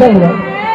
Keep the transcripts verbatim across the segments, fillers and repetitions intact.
सही है।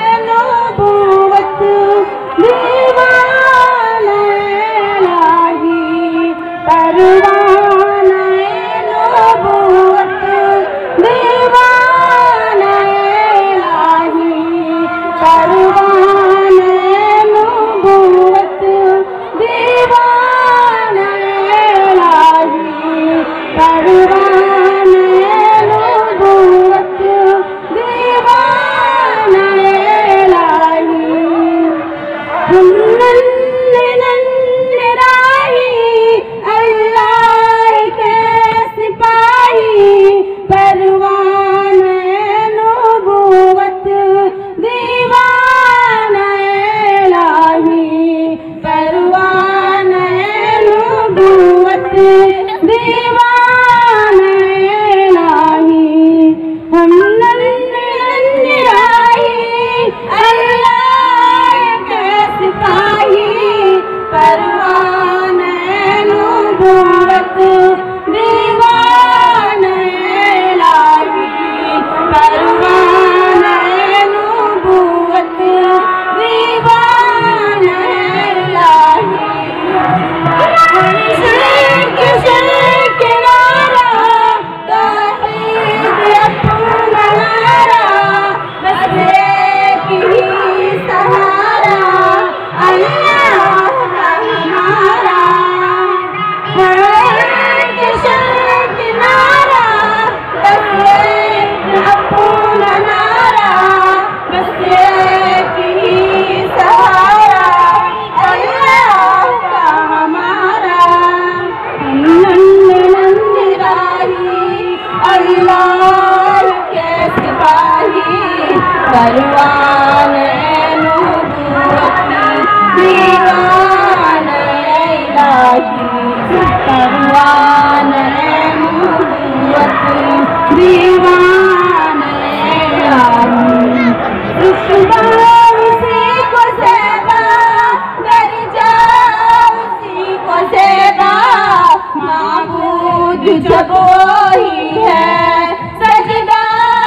जब वही है सजदा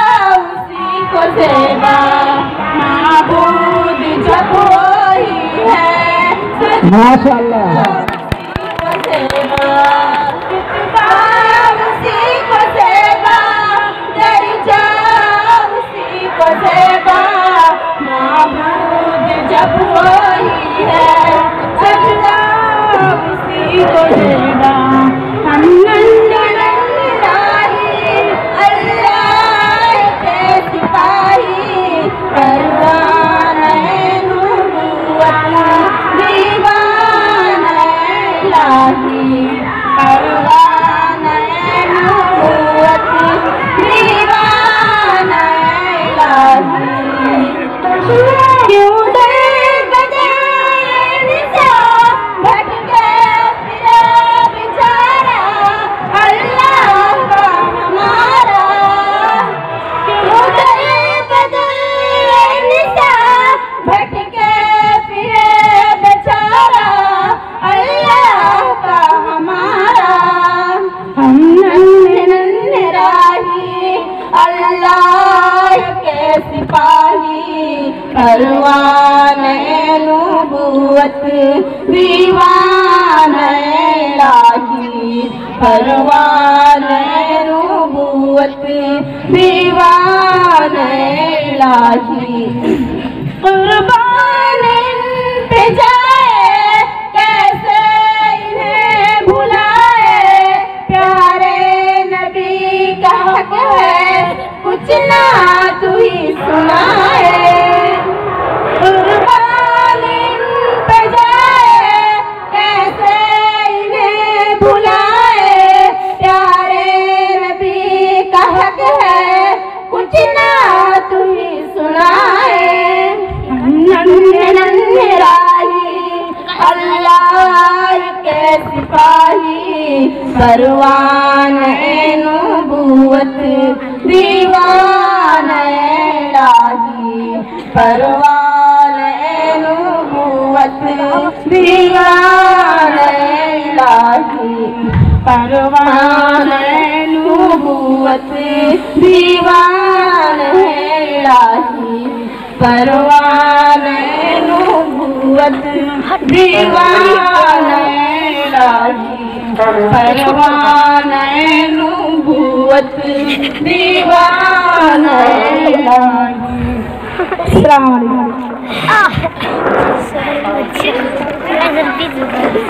उसी को सेवा, माबूद जब वही है माशाअल्लाह उसी को सेवा, दर्जा उसी को सेवा, माबूद जब वही है सजदा उसी को सेवा। परवाने नबूवत दीवाने इलाही, परवाने नबूवत दीवाने इलाही। कुर्बान पे जाए कैसे इन्हें भुलाए, प्यारे नबी का हक है कुछ ना तू ही सुनाए। परवाने नबूवत दीवाने इलाही, परवाने नबूवत दीवाने इलाही, परवाने नबूवत दीवाने इलाही। परवाने नबूवत दीवाने इलाही परवाने नबूवत दीवाने इलाही। अस्सलाम वालेकुम।